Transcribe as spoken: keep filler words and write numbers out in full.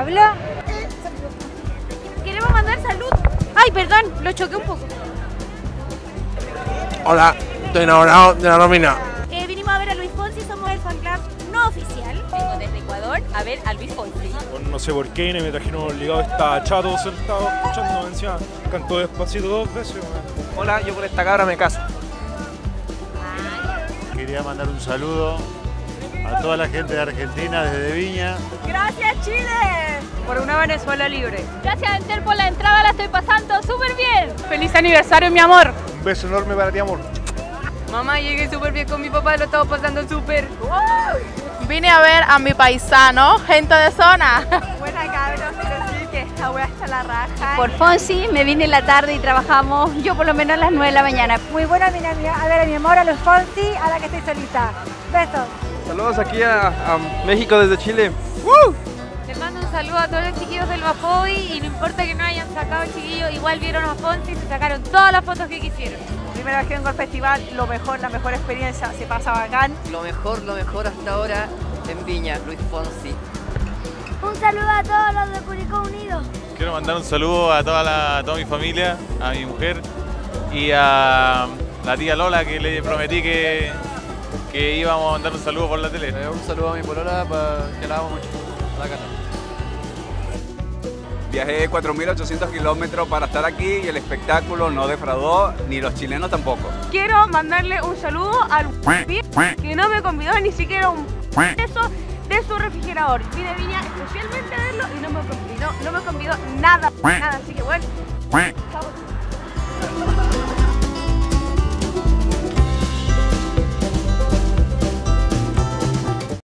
¿Habla? Queremos mandar salud. Ay, perdón, lo choqué un poco. Hola, estoy enamorado de la Romina. Eh, vinimos a ver a Luis Fonsi, somos el fan club no oficial. Vengo desde Ecuador a ver a Luis Fonsi. Bueno, no sé por qué, me trajeron obligado, está chato sentado escuchando, encima cantó despacito dos veces. Man. Hola, yo por esta cabra me caso. Quería mandar un saludo a toda la gente de Argentina desde Viña. ¡Gracias, Chile! Por una Venezuela libre. Gracias, Entel, por la entrada, la estoy pasando súper bien. ¡Feliz aniversario, mi amor! Un beso enorme para ti, amor. Mamá, llegué súper bien con mi papá, lo estamos pasando súper. Vine a ver a mi paisano, gente de zona. Buena, cabros, pero sí que esta wea está la raja. Por Fonsi me vine en la tarde y trabajamos yo por lo menos a las nueve de la mañana. Muy buena, mi amiga. A ver, a mi amor, a los Fonsi, a la que estoy solita. Besos. Saludos aquí a, a México desde Chile. ¡Woo! Les mando un saludo a todos los chiquillos del Bafobi y no importa que no hayan sacado chiquillos, igual vieron a Fonsi y se sacaron todas las fotos que quisieron. Primera vez que vengo al festival, lo mejor, la mejor experiencia, se pasa bacán. Lo mejor, lo mejor hasta ahora en Viña, Luis Fonsi. Un saludo a todos los de Curicó Unido. Quiero mandar un saludo a toda, la, a toda mi familia, a mi mujer y a la tía Lola, que le prometí que, que íbamos a mandar un saludo por la tele. Eh, un saludo a mi polola, para que la amo mucho. La Cata. Viajé cuatro mil ochocientos kilómetros para estar aquí y el espectáculo no defraudó, ni los chilenos tampoco. Quiero mandarle un saludo al que no me convidó ni siquiera un peso de su refrigerador. Vine a Viña especialmente a verlo y no me convidó, no me convidó nada, nada, así que bueno. Chao.